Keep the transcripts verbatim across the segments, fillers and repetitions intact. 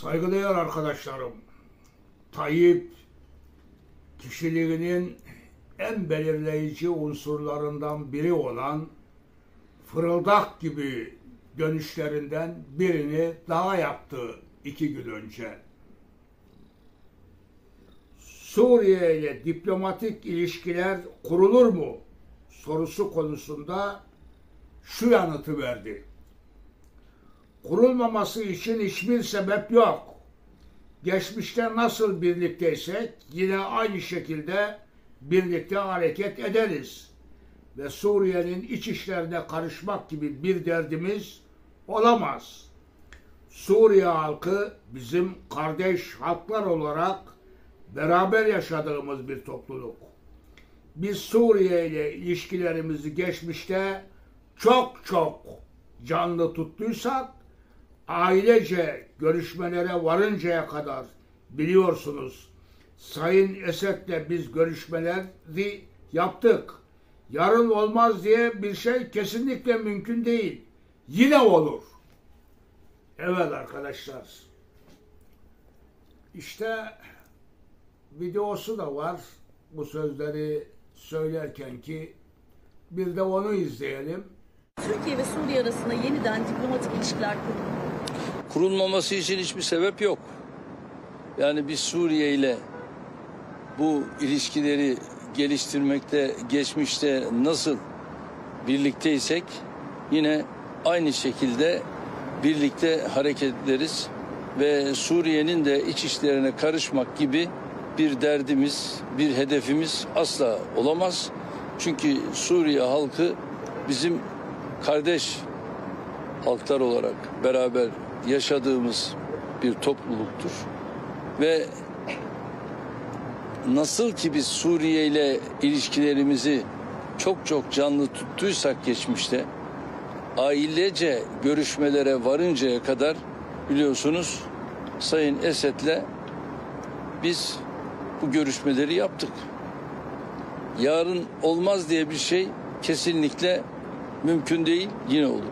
Saygıdeğer arkadaşlarım, Tayyip kişiliğinin en belirleyici unsurlarından biri olan fırıldak gibi dönüşlerinden birini daha yaptı iki gün önce. Suriye ile diplomatik ilişkiler kurulur mu sorusu konusunda şu yanıtı verdi: kurulmaması için hiçbir sebep yok. Geçmişte nasıl birlikteysek yine aynı şekilde birlikte hareket ederiz. Ve Suriye'nin iç işlerine karışmak gibi bir derdimiz olamaz. Suriye halkı bizim kardeş halklar olarak beraber yaşadığımız bir topluluk. Biz Suriye ile ilişkilerimizi geçmişte çok çok canlı tuttuysak, ailece görüşmelere varıncaya kadar biliyorsunuz Sayın Esed'le biz görüşmeleri yaptık. Yarın olmaz diye bir şey kesinlikle mümkün değil. Yine olur. Evet arkadaşlar. İşte videosu da var bu sözleri söylerken ki, bir de onu izleyelim. Türkiye ve Suriye arasında yeniden diplomatik ilişkiler kuruldu. Kurulmaması için hiçbir sebep yok. Yani biz Suriye ile bu ilişkileri geliştirmekte, geçmişte nasıl birlikteysek yine aynı şekilde birlikte hareket ederiz ve Suriye'nin de iç işlerine karışmak gibi bir derdimiz, bir hedefimiz asla olamaz. Çünkü Suriye halkı bizim kardeş halklar olarak beraber yaşadığımız bir topluluktur. Ve nasıl ki biz Suriye ile ilişkilerimizi çok çok canlı tuttuysak geçmişte, ailece görüşmelere varıncaya kadar biliyorsunuz Sayın Esed'le biz bu görüşmeleri yaptık. Yarın olmaz diye bir şey kesinlikle mümkün değil, yine olur.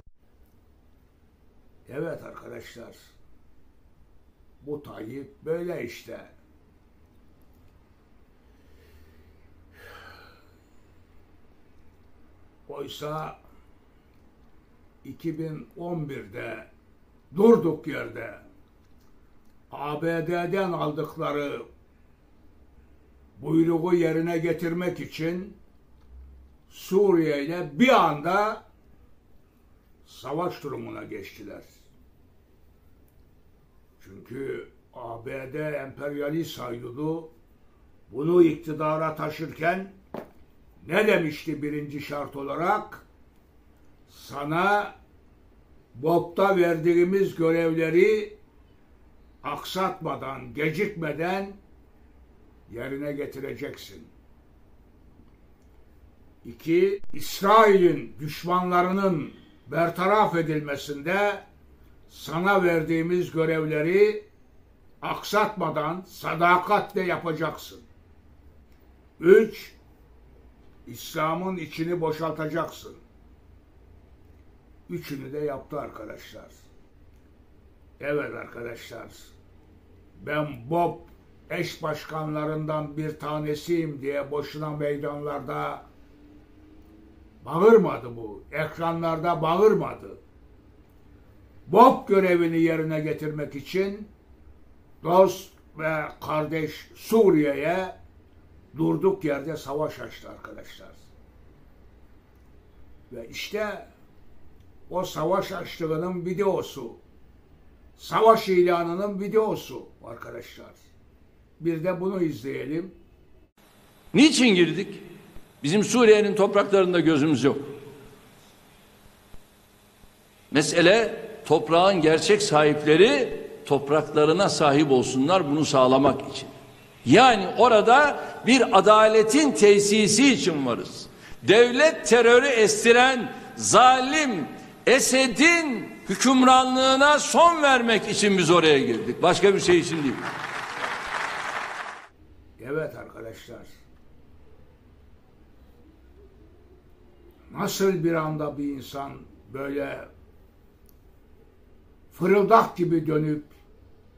Evet arkadaşlar, bu Tayyip böyle işte. Oysa iki bin on birde durduk yerde A B D'den aldıkları buyruğu yerine getirmek için Suriye ile bir anda savaş durumuna geçtiler. Çünkü A B D emperyalist haydudu bunu iktidara taşırken ne demişti birinci şart olarak? Sana B O P'ta verdiğimiz görevleri aksatmadan, gecikmeden yerine getireceksin. İki, İsrail'in düşmanlarının bertaraf edilmesinde sana verdiğimiz görevleri aksatmadan, sadakatle yapacaksın. Üç, İslam'ın içini boşaltacaksın. Üçünü de yaptı arkadaşlar. Evet arkadaşlar, ben B O P eş başkanlarından bir tanesiyim diye boşuna meydanlarda bağırmadı bu. Ekranlarda bağırmadı. B O P görevini yerine getirmek için dost ve kardeş Suriye'ye durduk yerde savaş açtı arkadaşlar. Ve işte o savaş açtığının videosu, savaş ilanının videosu arkadaşlar. Bir de bunu izleyelim. Niçin girdik? Bizim Suriye'nin topraklarında gözümüz yok. Mesele toprağın gerçek sahipleri topraklarına sahip olsunlar, bunu sağlamak için. Yani orada bir adaletin tesisi için varız. Devlet terörü estiren zalim Esed'in hükümranlığına son vermek için biz oraya girdik. Başka bir şey için değil. Evet arkadaşlar. Nasıl bir anda bir insan böyle fırıldak gibi dönüp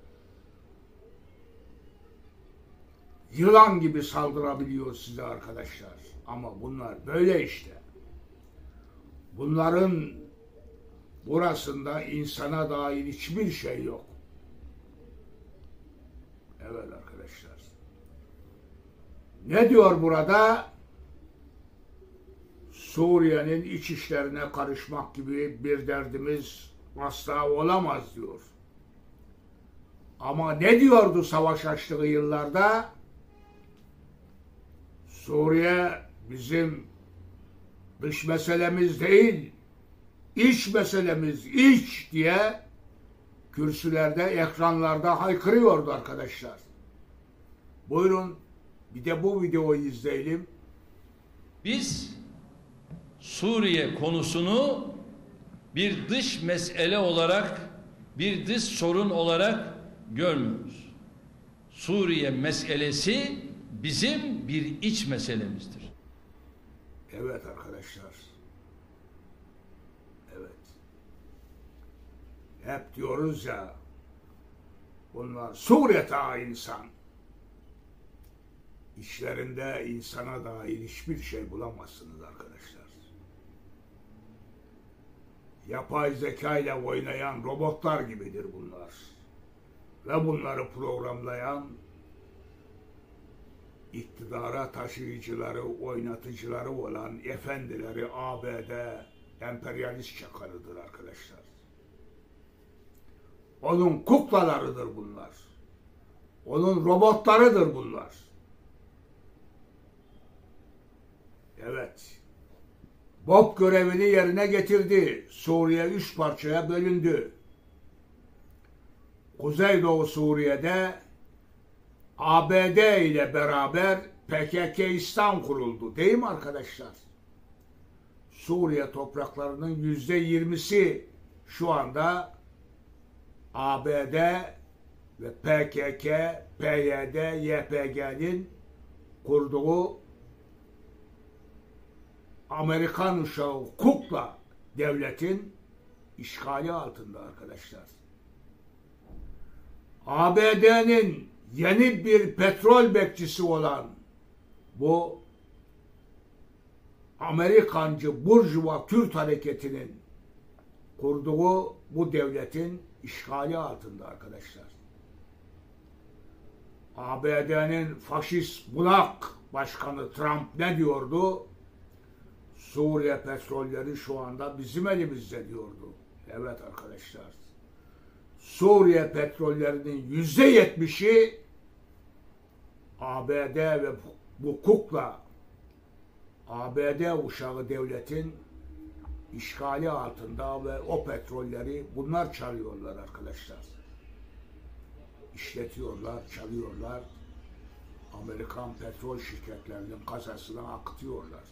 yılan gibi saldırabiliyor size arkadaşlar. Ama bunlar böyle işte. Bunların burasında insana dair hiçbir şey yok. Evet arkadaşlar. Ne diyor burada? Suriye'nin iç işlerine karışmak gibi bir derdimiz asla olamaz diyor. Ama ne diyordu savaş açtığı yıllarda? Suriye bizim dış meselemiz değil, iç meselemiz, iç diye kürsülerde, ekranlarda haykırıyordu arkadaşlar. Buyurun bir de bu videoyu izleyelim. Biz Suriye konusunu bir dış mesele olarak, bir dış sorun olarak görmüyoruz. Suriye meselesi bizim bir iç meselemizdir. Evet arkadaşlar. Evet. Hep diyoruz ya, bunlar Suriye insan. İçlerinde insana dair hiçbir şey bulamazsınız arkadaşlar. Yapay zeka ile oynayan robotlar gibidir bunlar. Ve bunları programlayan iktidara taşıyıcıları, oynatıcıları olan efendileri A B D emperyalist çakarıdır arkadaşlar. Onun kuklalarıdır bunlar. Onun robotlarıdır bunlar. Evet. Bob görevini yerine getirdi. Suriye üç parçaya bölündü. Kuzeydoğu Suriye'de A B D ile beraber P K K-İstan kuruldu. Değil mi arkadaşlar? Suriye topraklarının yüzde yirmisi şu anda A B D ve P K K, P Y D, Y P G'nin kurduğu Amerikan uşağı kukla devletin işgali altında arkadaşlar. A B D'nin yeni bir petrol bekçisi olan bu Amerikancı Burjuva Kürt hareketinin kurduğu bu devletin işgali altında arkadaşlar. A B D'nin faşist bulak başkanı Trump ne diyordu? Suriye petrolleri şu anda bizim elimizde diyordu. Evet arkadaşlar. Suriye petrollerinin yüzde yetmişi A B D ve bu kukla A B D uşağı devletin işgali altında ve o petrolleri bunlar çalıyorlar arkadaşlar. İşletiyorlar, çalıyorlar. Amerikan petrol şirketlerinin kasasına akıtıyorlar.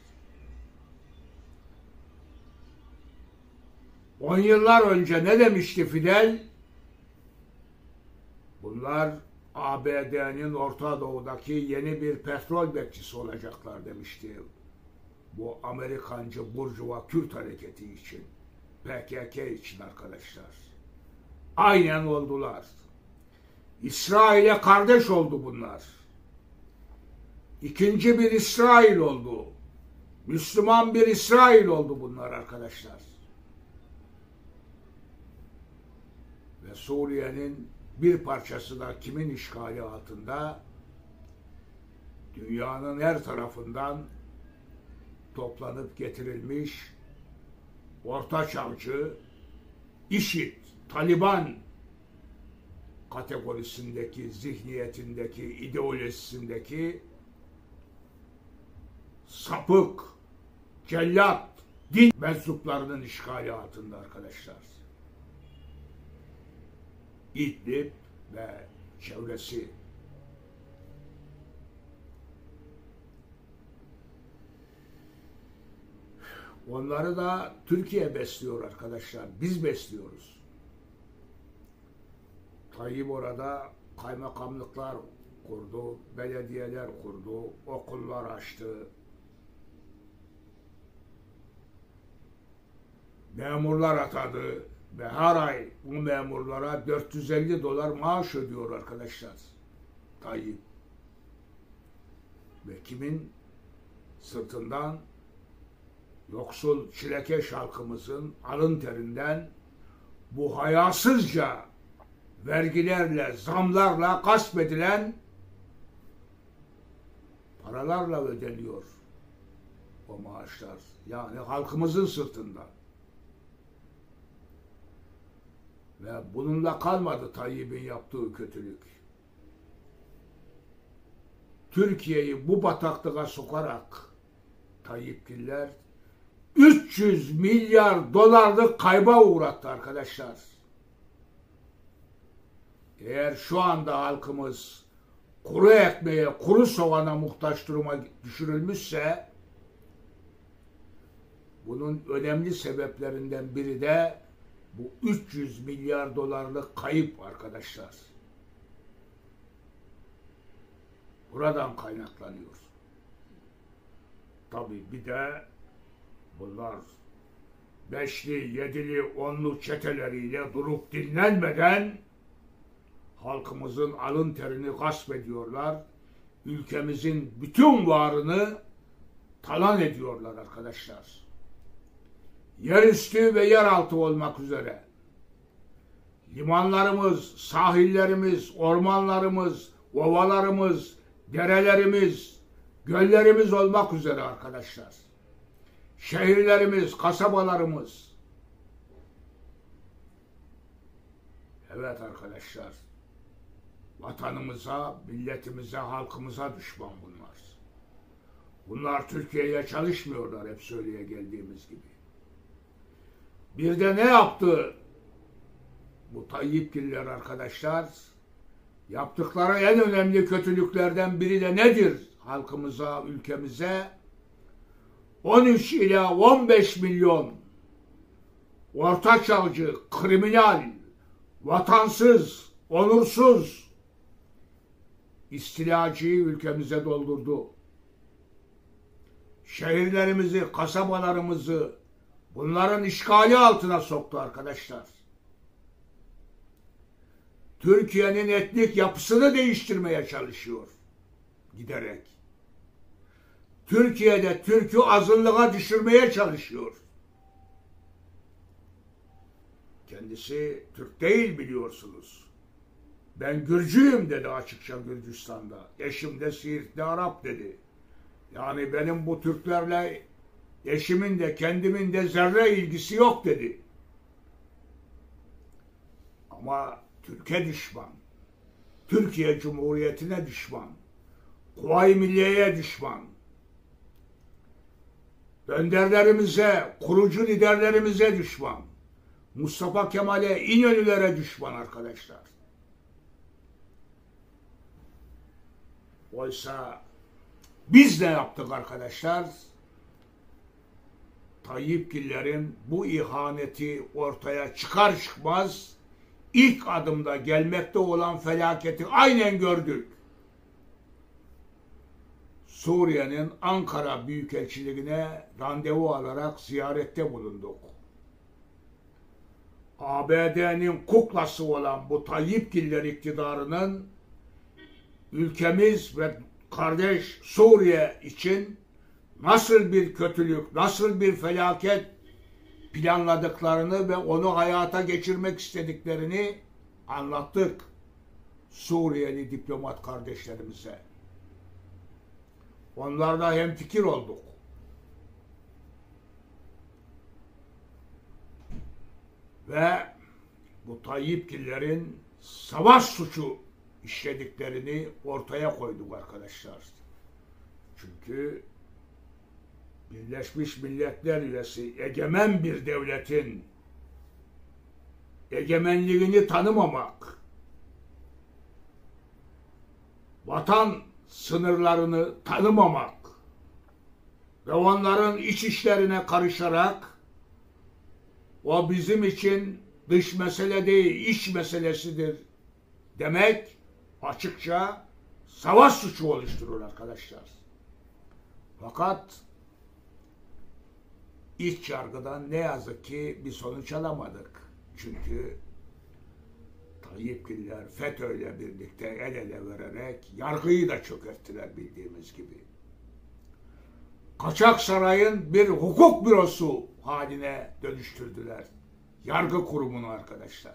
On yıllar önce ne demişti Fidel? Bunlar A B D'nin Orta Doğu'daki yeni bir petrol bekçisi olacaklar demişti. Bu Amerikancı Burjuva Kürt hareketi için, P K K için arkadaşlar. Aynen oldular. İsrail'e kardeş oldu bunlar. İkinci bir İsrail oldu. Müslüman bir İsrail oldu bunlar arkadaşlar. Ve Suriye'nin bir parçası da kimin işgali altında? Dünyanın her tarafından toplanıp getirilmiş Orta Çağcı, İŞİD, Taliban kategorisindeki, zihniyetindeki, ideolojisindeki sapık, cellat, din mensuplarının işgali altında arkadaşlar. İdlib ve çevresi. Onları da Türkiye besliyor arkadaşlar. Biz besliyoruz. Tayyip orada kaymakamlıklar kurdu, belediyeler kurdu, okullar açtı. Memurlar atadı ve her ay bu memurlara dört yüz elli dolar maaş ödüyor arkadaşlar Tayyip. ve kimin sırtından? Yoksul çilekeş halkımızın alın terinden bu hayasızca vergilerle, zamlarla gasp edilen paralarla ödeniyor o maaşlar. Yani halkımızın sırtından. Ve bununla kalmadı Tayyip'in yaptığı kötülük. Türkiye'yi bu bataklığa sokarak Tayyipgiller üç yüz milyar dolarlık kayba uğrattı arkadaşlar. Eğer şu anda halkımız kuru ekmeğe, kuru soğana muhtaç duruma düşürülmüşse, bunun önemli sebeplerinden biri de bu üç yüz milyar dolarlık kayıp arkadaşlar. Buradan kaynaklanıyor. Tabii bir de bunlar beşli, yedili, onlu çeteleriyle durup dinlenmeden halkımızın alın terini gasp ediyorlar. Ülkemizin bütün varını talan ediyorlar arkadaşlar. Yerüstü ve yeraltı olmak üzere. Limanlarımız, sahillerimiz, ormanlarımız, ovalarımız, derelerimiz, göllerimiz olmak üzere arkadaşlar. Şehirlerimiz, kasabalarımız. Evet arkadaşlar. Vatanımıza, milletimize, halkımıza düşman bunlar. Bunlar Türkiye'ye çalışmıyorlar, hep söyleye geldiğimiz gibi. Bir de ne yaptı bu Tayyipgiller arkadaşlar? Yaptıkları en önemli kötülüklerden biri de nedir halkımıza, ülkemize? on üç ila on beş milyon ortaçağcı, kriminal, vatansız, onursuz istilacıyı ülkemize doldurdu. Şehirlerimizi, kasabalarımızı bunların işgali altına soktu arkadaşlar. Türkiye'nin etnik yapısını değiştirmeye çalışıyor giderek. Türkiye'de Türk'ü azınlığa düşürmeye çalışıyor. Kendisi Türk değil biliyorsunuz. Ben Gürcüyüm dedi açıkça Gürcistan'da. Eşim de Siirtli Arap dedi. Yani benim bu Türklerle eşimin de kendimin de zerre ilgisi yok dedi. Ama Türkiye düşman. Türkiye Cumhuriyeti'ne düşman. Kuvayi Milliye'ye düşman. Önderlerimize, kurucu liderlerimize düşman. Mustafa Kemal'e, İnönü'lere düşman arkadaşlar. Oysa biz ne yaptık arkadaşlar? Tayyipgillerin bu ihaneti ortaya çıkar çıkmaz ilk adımda gelmekte olan felaketi aynen gördük. Suriye'nin Ankara Büyükelçiliğine randevu alarak ziyarette bulunduk. A B D'nin kuklası olan bu Tayyipgiller iktidarının ülkemiz ve kardeş Suriye için nasıl bir kötülük, nasıl bir felaket planladıklarını ve onu hayata geçirmek istediklerini anlattık Suriyeli diplomat kardeşlerimize. Onlarla hemfikir olduk. Ve bu Tayyipgillerin savaş suçu işlediklerini ortaya koyduk arkadaşlar. Çünkü Birleşmiş Milletler üyesi egemen bir devletin egemenliğini tanımamak, vatan sınırlarını tanımamak ve onların iç işlerine karışarak o bizim için dış mesele değil, iç meselesidir demek açıkça savaş suçu oluşturur arkadaşlar. Fakat iç yargıdan ne yazık ki bir sonuç alamadık. Çünkü Tayyipgiller FETÖ'yle birlikte el ele vererek yargıyı da çökerttiler bildiğimiz gibi. Kaçak sarayın bir hukuk bürosu haline dönüştürdüler. Yargı kurumunu arkadaşlar.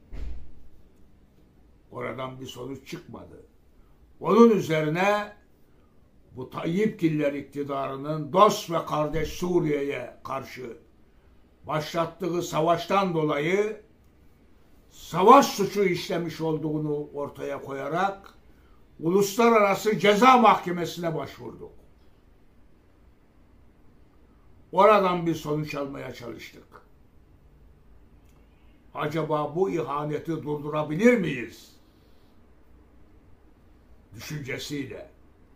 Oradan bir sonuç çıkmadı. Onun üzerine bu Tayyipgiller iktidarının dost ve kardeş Suriye'ye karşı başlattığı savaştan dolayı savaş suçu işlemiş olduğunu ortaya koyarak Uluslararası Ceza Mahkemesi'ne başvurduk. Oradan bir sonuç almaya çalıştık. Acaba bu ihaneti durdurabilir miyiz? Düşüncesiyle.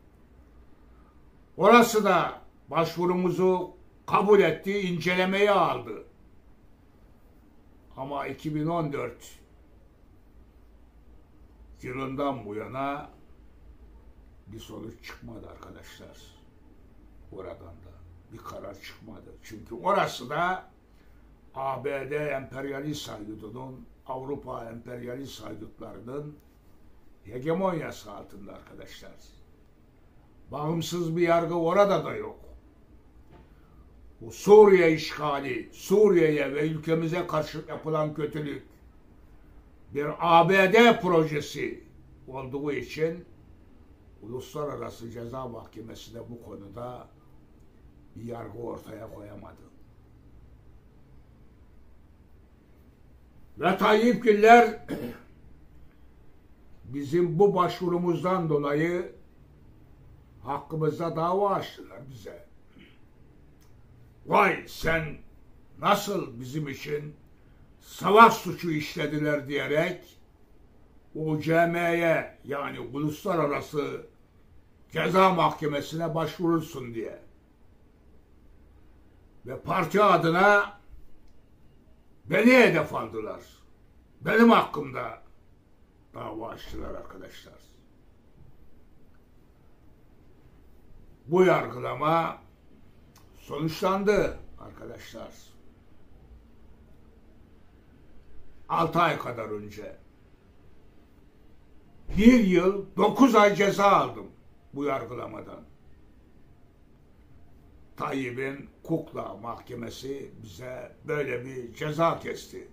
Orası da başvurumuzu kabul etti, incelemeye aldı. Ama iki bin on dört yılından bu yana bir sonuç çıkmadı arkadaşlar. Oradan da bir karar çıkmadı. Çünkü orası da A B D emperyalist haydudunun, Avrupa emperyalist haydutlarının hegemonyası altında arkadaşlar. Bağımsız bir yargı orada da yok. Bu Suriye işgali, Suriye'ye ve ülkemize karşı yapılan kötülük bir A B D projesi olduğu için Uluslararası Ceza Mahkemesi de bu konuda bir yargı ortaya koyamadı. Ve Tayyipgiller bizim bu başvurumuzdan dolayı hakkımızda dava açtılar bize. Vay sen nasıl bizim için savaş suçu işlediler diyerek U C M'ye yani Uluslararası Ceza Mahkemesi'ne başvurursun diye. Ve parti adına beni hedef aldılar. Benim hakkımda dava açtılar arkadaşlar. Bu yargılama sonuçlandı arkadaşlar. Altı ay kadar önce. Bir yıl dokuz ay ceza aldım bu yargılamadan. Tayyip'in Kukla Mahkemesi bize böyle bir ceza kesti.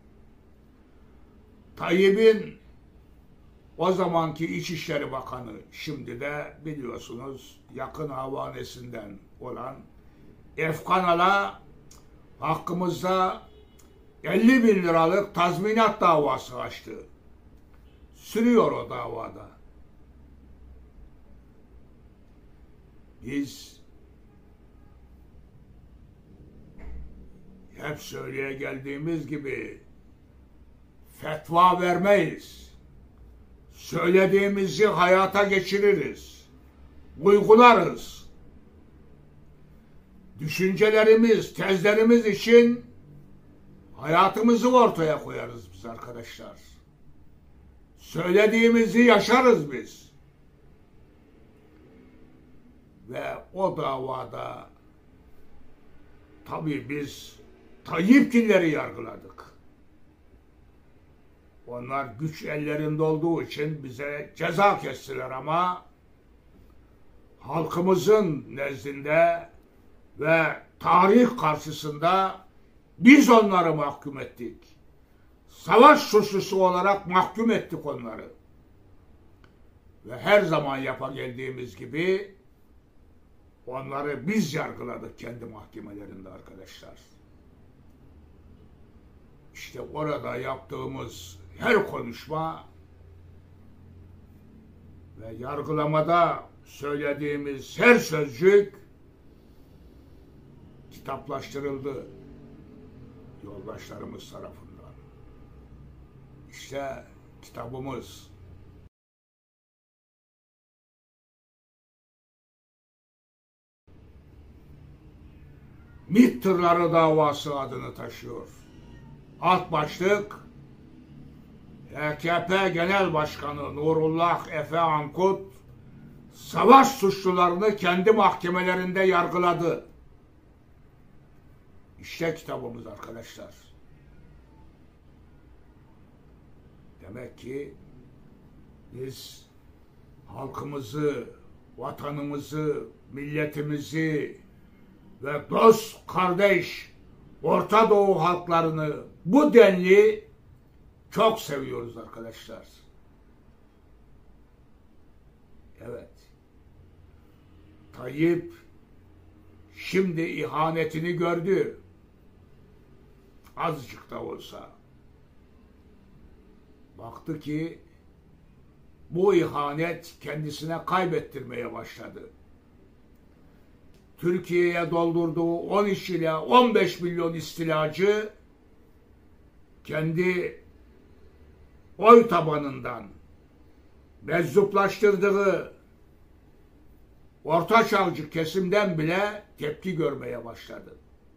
Tayyip'in o zamanki İçişleri Bakanı, şimdi de biliyorsunuz yakın havanesinden olan Efkan Ala hakkımızda elli bin liralık tazminat davası açtı. Sürüyor o davada. Biz hep söyleye geldiğimiz gibi fetva vermeyiz. Söylediğimizi hayata geçiririz. Uygularız. Düşüncelerimiz, tezlerimiz için hayatımızı ortaya koyarız biz arkadaşlar. Söylediğimizi yaşarız biz. Ve o davada tabii biz Tayyipgilleri yargıladık. Onlar güç ellerinde olduğu için bize ceza kestiler ama halkımızın nezdinde ve tarih karşısında biz onları mahkum ettik. Savaş suçlusu olarak mahkum ettik onları. Ve her zaman yapa geldiğimiz gibi onları biz yargıladık kendi mahkemelerinde arkadaşlar. İşte orada yaptığımız her konuşma ve yargılamada söylediğimiz her sözcük kitaplaştırıldı yoldaşlarımız tarafından. İşte kitabımız. MİT tırları davası adını taşıyor. Alt başlık A K P Genel Başkanı Nurullah Efe Ankut savaş suçlularını kendi mahkemelerinde yargıladı. İşte kitabımız arkadaşlar. Demek ki biz halkımızı, vatanımızı, milletimizi ve dost, kardeş, Orta Doğu halklarını bu denli çok seviyoruz arkadaşlar. Evet. Tayyip şimdi ihanetini gördü. Azıcık da olsa. Baktı ki bu ihanet kendisine kaybettirmeye başladı. Türkiye'ye doldurduğu on üç ila on beş milyon istilacı kendi oy tabanından meczuplaştırdığı ortaçağcı kesimden bile tepki görmeye başladı.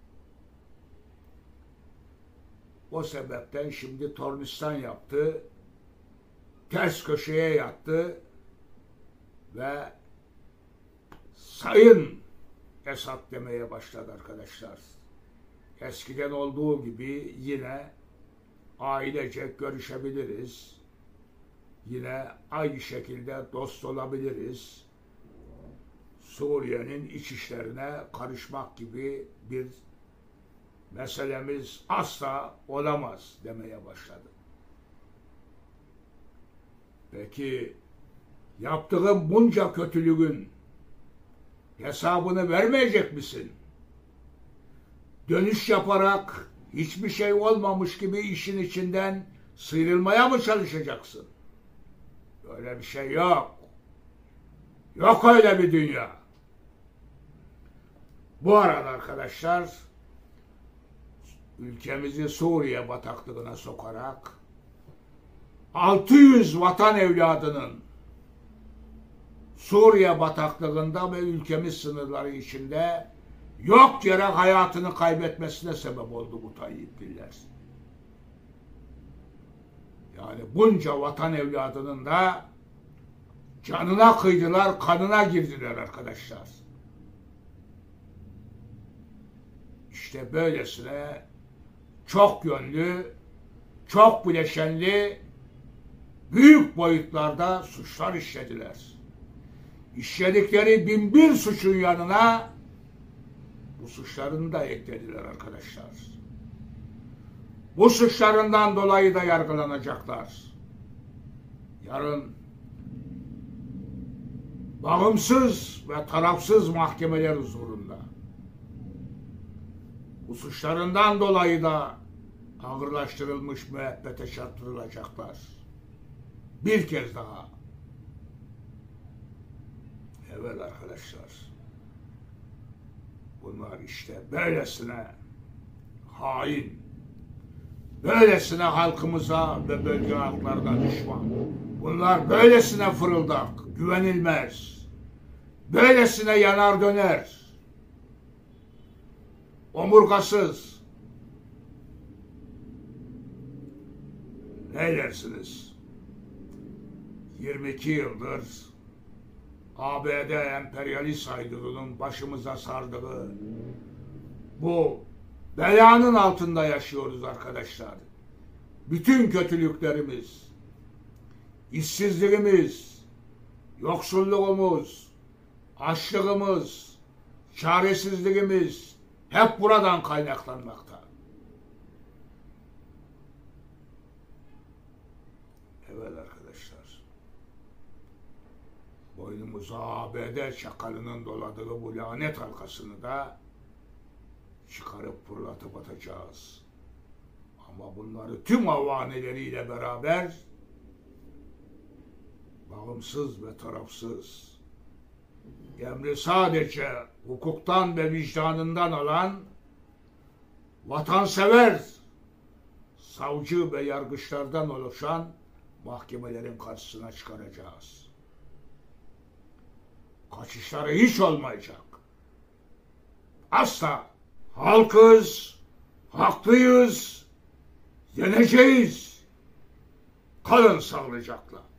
O sebepten şimdi tornistan yaptı, ters köşeye yattı ve Sayın Esad demeye başladı arkadaşlar. Eskiden olduğu gibi yine ailecek görüşebiliriz. Yine aynı şekilde dost olabiliriz. Suriye'nin iç işlerine karışmak gibi bir meselemiz asla olamaz demeye başladı. Peki yaptığın bunca kötülüğün hesabını vermeyecek misin? Dönüş yaparak hiçbir şey olmamış gibi işin içinden sıyrılmaya mı çalışacaksın? Öyle bir şey yok. Yok öyle bir dünya. Bu arada arkadaşlar ülkemizi Suriye bataklığına sokarak altı yüz vatan evladının Suriye bataklığında ve ülkemiz sınırları içinde yok yere hayatını kaybetmesine sebep oldu bu Tayyipgiller. Yani bunca vatan evladının da canına kıydılar, kanına girdiler arkadaşlar. İşte böylesine çok yönlü, çok bileşenli, büyük boyutlarda suçlar işlediler. İşledikleri bin bir suçun yanına bu suçlarını da eklediler arkadaşlar. Bu suçlarından dolayı da yargılanacaklar. Yarın bağımsız ve tarafsız mahkemeler huzurunda bu suçlarından dolayı da ağırlaştırılmış müebbete çarptırılacaklar. Bir kez daha. Evet arkadaşlar. Bunlar işte böylesine hain, böylesine halkımıza ve bölge halklarına düşman. Bunlar böylesine fırıldak, güvenilmez, böylesine yanar döner, omurgasız. Ne dersiniz? yirmi iki yıldır A B D emperyalist haydudunun başımıza sardığı bu belanın altında yaşıyoruz arkadaşlar. Bütün kötülüklerimiz, işsizliğimiz, yoksulluğumuz, açlığımız, çaresizliğimiz hep buradan kaynaklanmakta. Evet arkadaşlar. Boynumuza A B D çakalının doladığı bu lanet halkasını da çıkarıp fırlatıp atacağız. Ama bunları tüm avaneleriyle beraber bağımsız ve tarafsız, emri sadece hukuktan ve vicdanından alan vatansever savcı ve yargıçlardan oluşan mahkemelerin karşısına çıkaracağız. Kaçışları hiç olmayacak. Asla. Halkız, haklıyız, yeneceğiz. Kalın sağlıcakla.